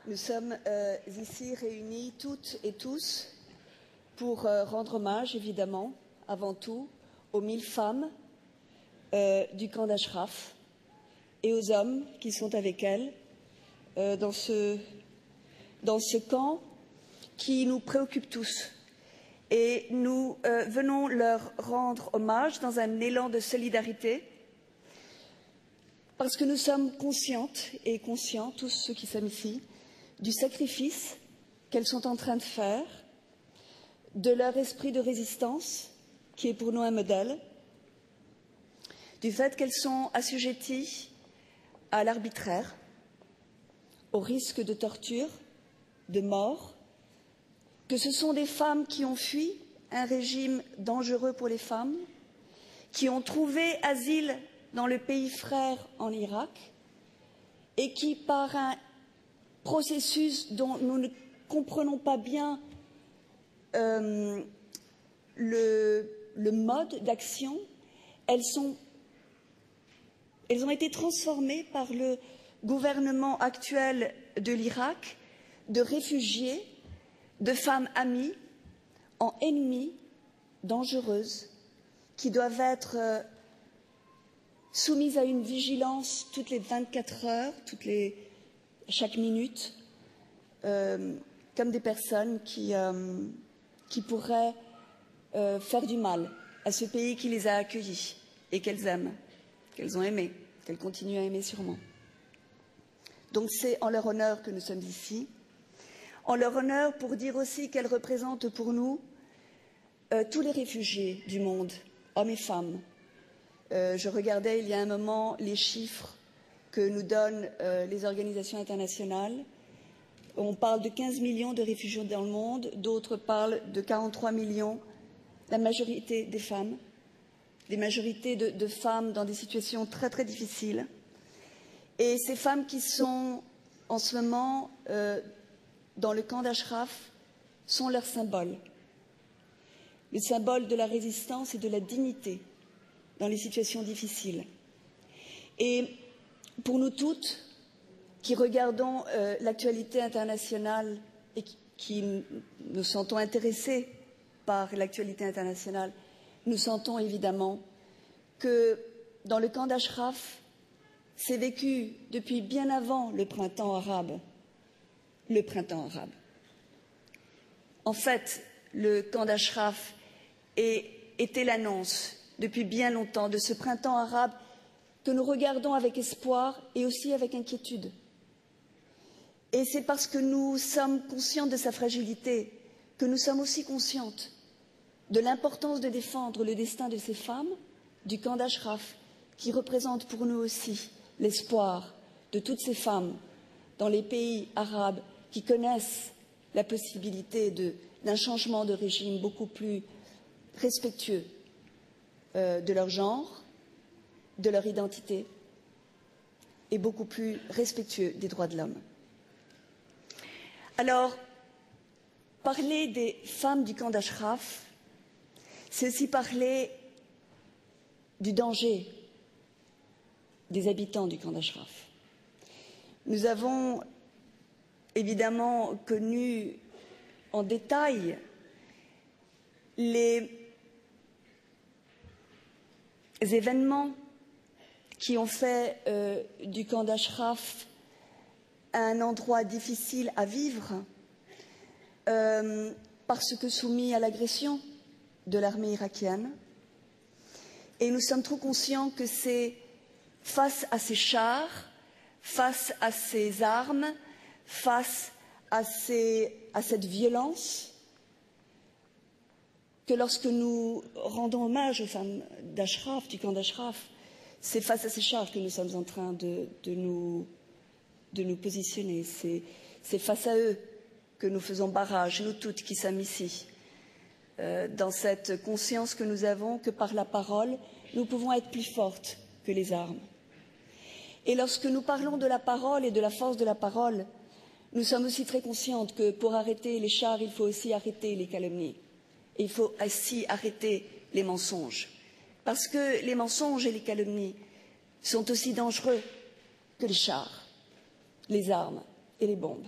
Nous sommes ici réunis toutes et tous pour rendre hommage, évidemment, avant tout, aux 1000 femmes du camp d'Ashraf et aux hommes qui sont avec elles dans ce camp qui nous préoccupe tous. Et nous venons leur rendre hommage dans un élan de solidarité parce que nous sommes conscientes et conscients, tous ceux qui sommes ici, du sacrifice qu'elles sont en train de faire, de leur esprit de résistance, qui est pour nous un modèle, du fait qu'elles sont assujetties à l'arbitraire, au risque de torture, de mort, que ce sont des femmes qui ont fui un régime dangereux pour les femmes, qui ont trouvé asile dans le pays frère en Irak et qui, par un processus dont nous ne comprenons pas bien le mode d'action, elles ont été transformées par le gouvernement actuel de l'Irak de réfugiés, de femmes amies, en ennemies dangereuses qui doivent être soumises à une vigilance toutes les 24 heures, chaque minute, comme des personnes qui pourraient faire du mal à ce pays qui les a accueillis et qu'elles aiment, qu'elles ont aimé, qu'elles continuent à aimer sûrement. Donc c'est en leur honneur que nous sommes ici, en leur honneur pour dire aussi qu'elles représentent pour nous tous les réfugiés du monde, hommes et femmes. Je regardais il y a un moment les chiffres que nous donnent les organisations internationales. On parle de 15 millions de réfugiés dans le monde, d'autres parlent de 43 millions, la majorité des femmes, des majorités de femmes dans des situations très très difficiles. Et ces femmes qui sont en ce moment dans le camp d'Ashraf sont leur symbole, le symbole de la résistance et de la dignité dans les situations difficiles. Et pour nous toutes, qui regardons l'actualité internationale et qui nous sentons intéressés par l'actualité internationale, nous sentons évidemment que dans le camp d'Ashraf, c'est vécu depuis bien avant le printemps arabe. Le printemps arabe. En fait, le camp d'Ashraf était l'annonce depuis bien longtemps de ce printemps arabe que nous regardons avec espoir et aussi avec inquiétude. Et c'est parce que nous sommes conscientes de sa fragilité que nous sommes aussi conscientes de l'importance de défendre le destin de ces femmes du camp d'Ashraf, qui représentent pour nous aussi l'espoir de toutes ces femmes dans les pays arabes qui connaissent la possibilité d'un changement de régime beaucoup plus respectueux de leur genre, de leur identité et beaucoup plus respectueux des droits de l'homme. Alors, parler des femmes du camp d'Ashraf, c'est aussi parler du danger des habitants du camp d'Ashraf. Nous avons évidemment connu en détail les événements qui ont fait du camp d'Ashraf un endroit difficile à vivre parce que soumis à l'agression de l'armée irakienne. Et nous sommes trop conscients que c'est face à ces chars, face à ces armes, face à cette violence, que lorsque nous rendons hommage aux femmes d'Ashraf, du camp d'Ashraf, c'est face à ces chars que nous sommes en train de nous positionner. C'est face à eux que nous faisons barrage, nous toutes qui sommes ici, dans cette conscience que nous avons que par la parole, nous pouvons être plus fortes que les armes. Et lorsque nous parlons de la parole et de la force de la parole, nous sommes aussi très conscientes que pour arrêter les chars, il faut aussi arrêter les calomnies. Et il faut aussi arrêter les mensonges. Parce que les mensonges et les calomnies sont aussi dangereux que les chars, les armes et les bombes.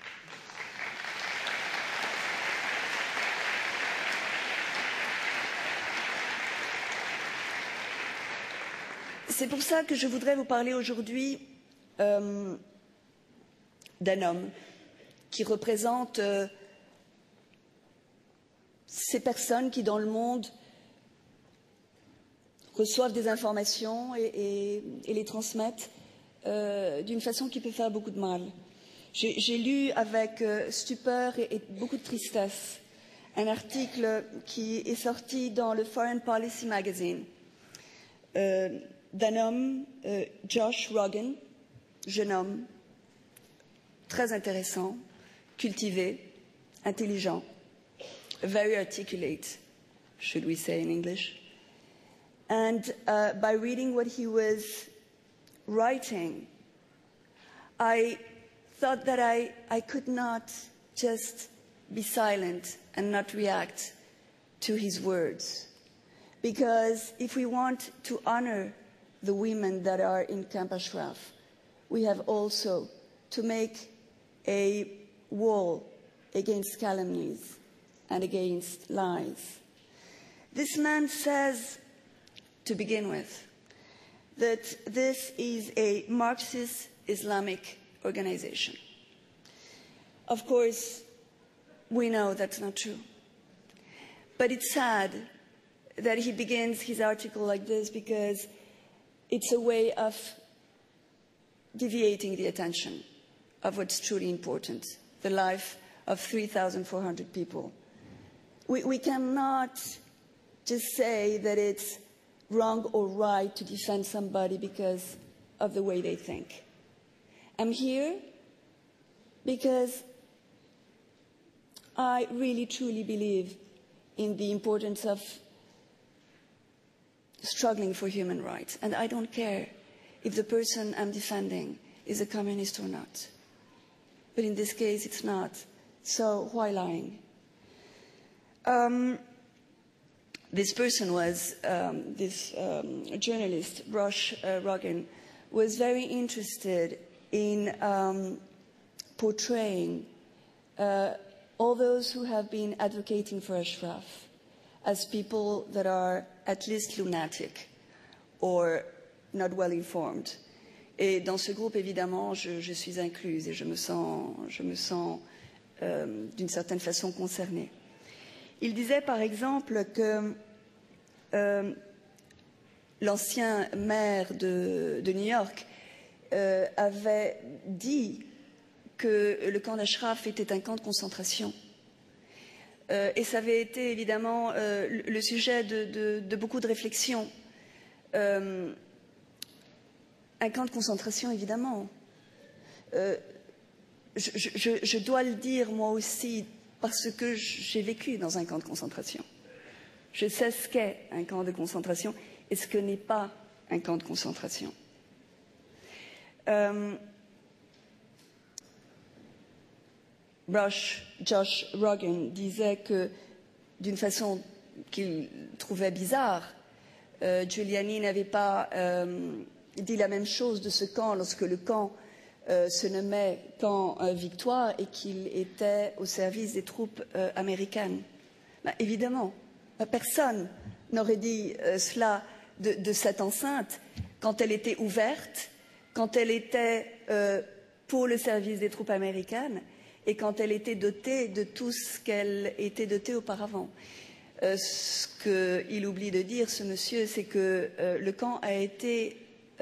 C'est pour ça que je voudrais vous parler aujourd'hui d'un homme qui représente ces personnes qui, dans le monde, reçoivent des informations et les transmettent d'une façon qui peut faire beaucoup de mal. J'ai lu avec stupeur et beaucoup de tristesse un article qui est sorti dans le Foreign Policy Magazine d'un homme, Josh Rogan, jeune homme, très intéressant, cultivé, intelligent, very articulate, should we say in English. And by reading what he was writing, I thought that I could not just be silent and not react to his words. Because if we want to honor the women that are in Camp Ashraf, we have also to make a wall against calumnies and against lies. This man says, to begin with, that this is a Marxist Islamic organization. Of course, we know that's not true. But it's sad that he begins his article like this because it's a way of deviating the attention of what's truly important, the life of 3,400 people. We cannot just say that it's wrong or right to defend somebody because of the way they think. I'm here because I really truly believe in the importance of struggling for human rights, and I don't care if the person I'm defending is a communist or not. But in this case, it's not. So why lying? This person was, this journalist, Josh Rogan, was very interested in portraying all those who have been advocating for Ashraf as people that are at least lunatic or not well informed. Et dans ce groupe, évidemment, je suis incluse et je me sens d'une certaine façon concernée. Il disait, par exemple, que l'ancien maire de New York avait dit que le camp d'Ashraf était un camp de concentration. Et ça avait été évidemment le sujet de beaucoup de réflexions. Un camp de concentration, évidemment. Je dois le dire moi aussi parce que j'ai vécu dans un camp de concentration. Je sais ce qu'est un camp de concentration et ce que n'est pas un camp de concentration. Josh Rogan disait que, d'une façon qu'il trouvait bizarre, Giuliani n'avait pas dit la même chose de ce camp lorsque le camp se nommait camp Victoire et qu'il était au service des troupes américaines. Ben, évidemment, personne n'aurait dit cela de cette enceinte quand elle était ouverte, quand elle était pour le service des troupes américaines et quand elle était dotée de tout ce qu'elle était dotée auparavant. Ce qu'il oublie de dire, ce monsieur, c'est que le camp a été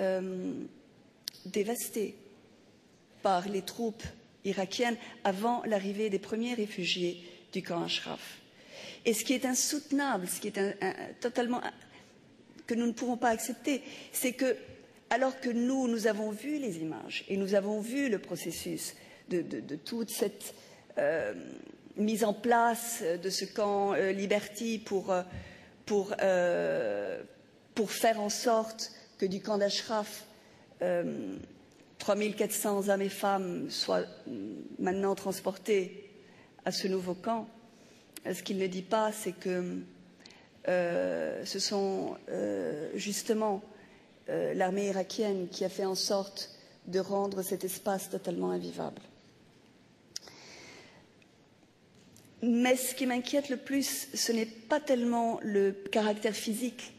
dévasté par les troupes irakiennes avant l'arrivée des premiers réfugiés du camp Ashraf. Et ce qui est insoutenable, ce qui est totalement que nous ne pouvons pas accepter, c'est que, alors que nous avons vu les images et nous avons vu le processus de toute cette mise en place de ce camp Liberty pour faire en sorte que du camp d'Ashraf 3400 hommes et femmes soient maintenant transportés à ce nouveau camp. Ce qu'il ne dit pas, c'est que ce sont justement l'armée irakienne qui a fait en sorte de rendre cet espace totalement invivable. Mais ce qui m'inquiète le plus, ce n'est pas tellement le caractère physique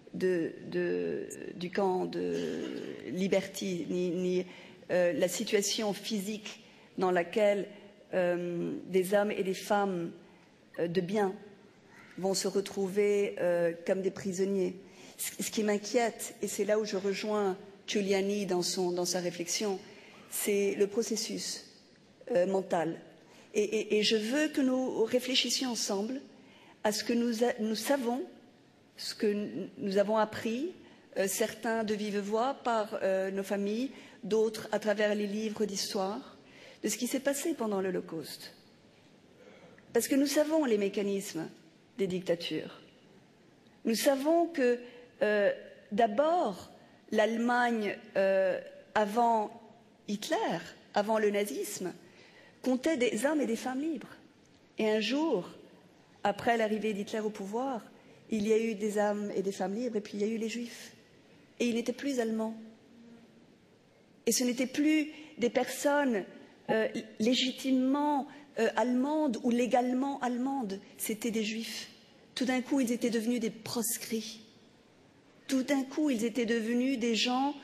du camp de Liberty, ni la situation physique dans laquelle des hommes et des femmes de bien vont se retrouver comme des prisonniers. Ce qui m'inquiète, et c'est là où je rejoins Giuliani dans sa réflexion, c'est le processus mental. Et je veux que nous réfléchissions ensemble à ce que nous savons, ce que nous avons appris, certains de vive voix par nos familles, d'autres à travers les livres d'histoire, de ce qui s'est passé pendant l'Holocauste. Parce que nous savons les mécanismes des dictatures. Nous savons que d'abord, l'Allemagne, avant Hitler, avant le nazisme, comptait des hommes et des femmes libres. Et un jour, après l'arrivée d'Hitler au pouvoir, il y a eu des hommes et des femmes libres, et puis il y a eu les Juifs. Et ils n'étaient plus allemands. Et ce n'étaient plus des personnes légitimement allemandes ou légalement allemandes, c'était des Juifs. Tout d'un coup, ils étaient devenus des proscrits. Tout d'un coup, ils étaient devenus des gens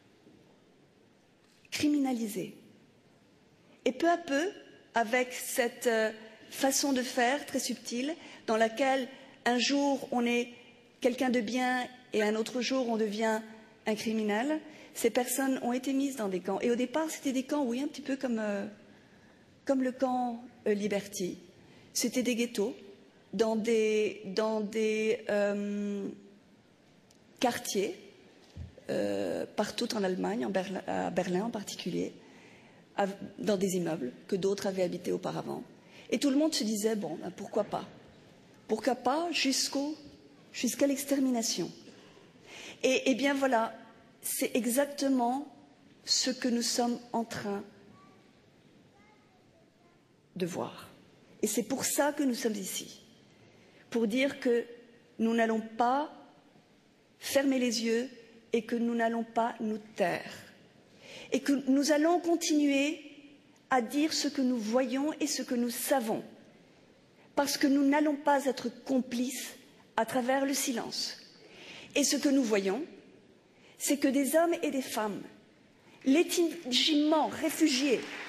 criminalisés. Et peu à peu, avec cette façon de faire très subtile, dans laquelle un jour on est quelqu'un de bien et un autre jour on devient un criminel, ces personnes ont été mises dans des camps. Et au départ, c'était des camps, oui, un petit peu comme le camp Liberty. C'était des ghettos dans des quartiers partout en Allemagne, à Berlin en particulier, dans des immeubles que d'autres avaient habités auparavant. Et tout le monde se disait, bon, ben pourquoi pas? Pourquoi pas jusqu'à l'extermination? Et bien voilà, c'est exactement ce que nous sommes en train de voir. Et c'est pour ça que nous sommes ici. Pour dire que nous n'allons pas fermer les yeux et que nous n'allons pas nous taire. Et que nous allons continuer à dire ce que nous voyons et ce que nous savons. Parce que nous n'allons pas être complices à travers le silence. Et ce que nous voyons, c'est que des hommes et des femmes, légitimement réfugiés